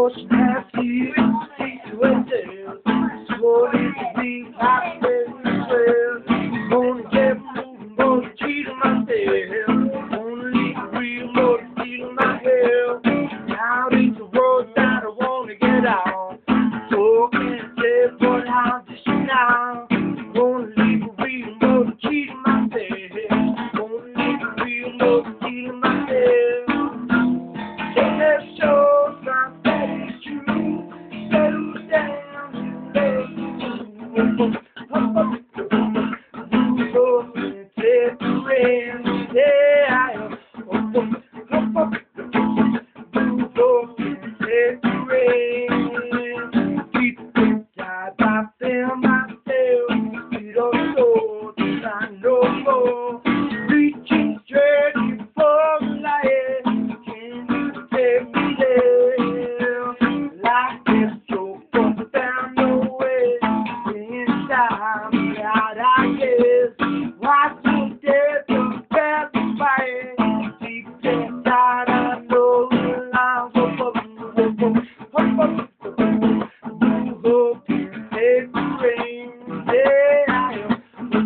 Ocean has keys, keys with them. Slowly to me, I well. Gonna get moving, gonna cheat on myself. Gonna leave a real motor steal my health. Now it's the road that I wanna get out. So I can't say, but I'll just now. Gonna leave a real motor cheat on myself. Gonna leave a real motor steal myself. Take that show, not that it's true. Settle down, let's reaching straight for the light. Can you take me there? Like this, so far down the way. Inside me out, I guess. Why so dead to pass the fight? Deep inside, I know the lines of up. Move up, take the rain. Yeah, I am.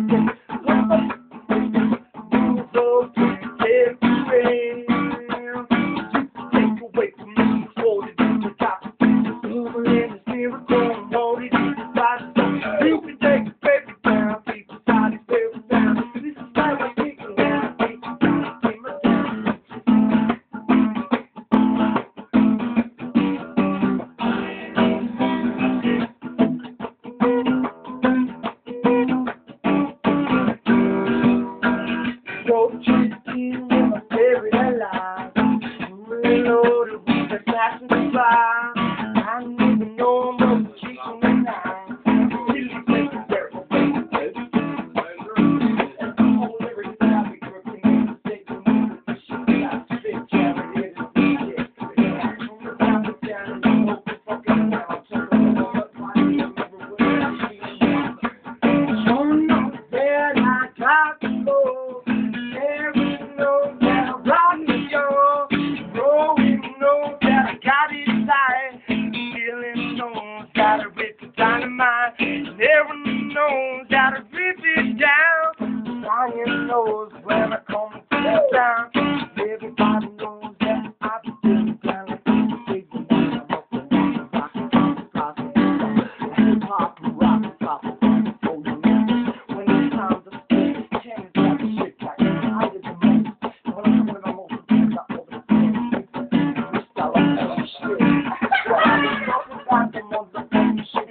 Go to the team with my favorite alive. Loaded with the flash and the fire. I don't even know I'm up to cheat on the night. Really take it there, baby. And the whole everything I be working in the state of the shit I spit, jamming it in the shit. I'm the top of down and I'm open fucking now. Turn up my name everywhere I see. Showing up that I got to go. Dynamite, everyone knows how to rip it down. Lion knows when I come to town. Everybody knows that I be doing down like a big one. Hip hop, rock, pop, when it's time to spit, change that shit like I did the most. When I'm coming, I'm over the place. Style like that shit. I was talking about the motherfucking shit.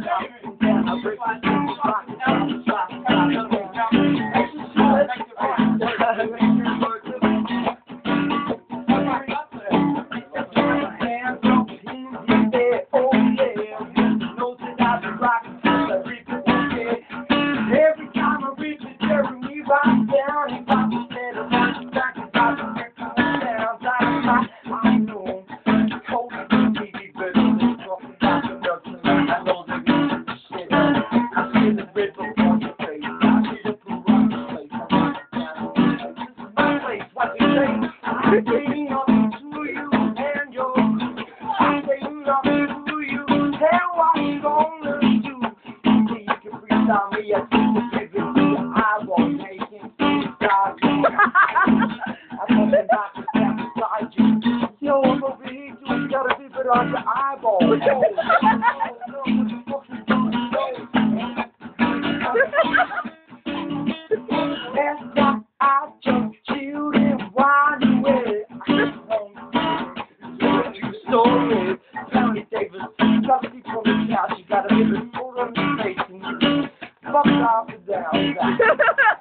Yo, I'm over here, you gotta dip it on your eyeball. That's why I just chilled and wide away. You stole it, Tony Davis. Gotta sleep on the couch, you gotta hit it full on the face and you fuck off and down.